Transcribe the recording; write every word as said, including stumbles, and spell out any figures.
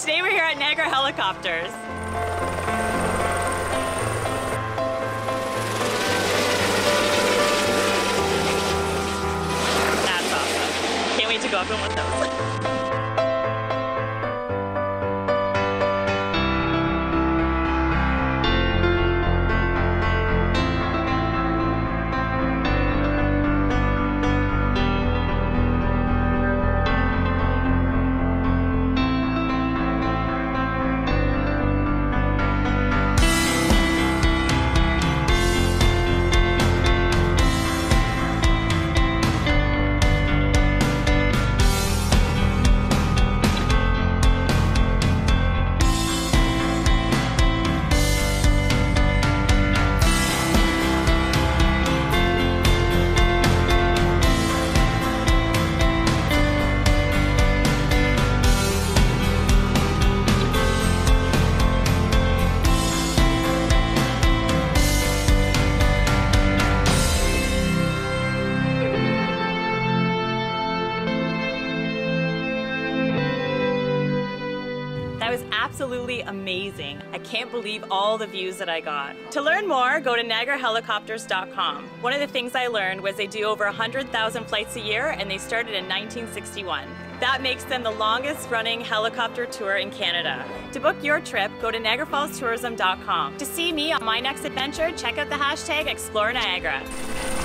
Today we're here at Niagara Helicopters. That's awesome. Can't wait to go up in one of those. That was absolutely amazing. I can't believe all the views that I got. To learn more, go to Niagara Helicopters dot com. One of the things I learned was they do over one hundred thousand flights a year, and they started in nineteen sixty-one. That makes them the longest running helicopter tour in Canada. To book your trip, go to Niagara Falls Tourism dot com. To see me on my next adventure, check out the hashtag Explore Niagara.